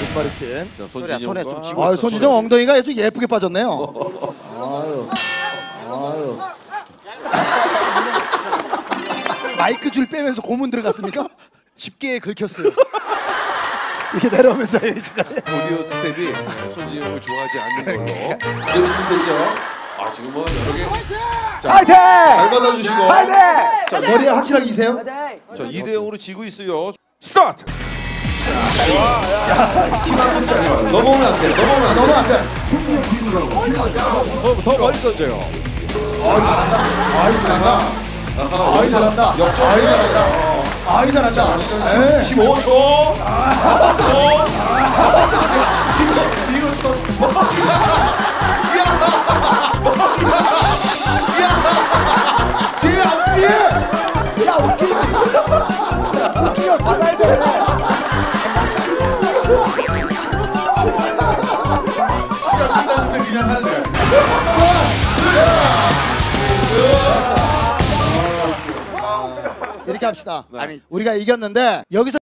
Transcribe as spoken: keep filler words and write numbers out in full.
빈바리팀. 자, 소리야, 손진영과- 손에 좀 쥐고 아, 있어. 손지정 엉덩이가 아주 예쁘게 빠졌네요. 아유, 아유. 마이크 줄 빼면서 고문 들어갔습니까? 집게에 긁혔어요. 이렇게 내려오면서 이 시간에. 오디오 스텝이 손진영을 좋아하지 않는 걸로 이어주면 되죠. 아 지금 뭐 여러 개 파이팅! 잘 받아주시고 파이팅! 자, 머리에 확실하게 이세요. 자 이 대 영으로 지고 있어요. 스타트! 키만 깜짝이 넘어오면 안 돼. 넘어오면 안 돼. 넘어오면 안 돼. 더, 더 멀리 던져요. 아이 잘한다. 아이 잘한다. 아이 잘한다. 역전. 아이 잘한다. 아이 잘한다. 에이. 십오 초. 이거 이거 저 뒤에 안 뒤에. 야 웃기지. 웃기를 받아야 돼. 시간 끝났는데 그냥 하네. 이렇게 합시다. 아니 우리가 이겼는데 여기서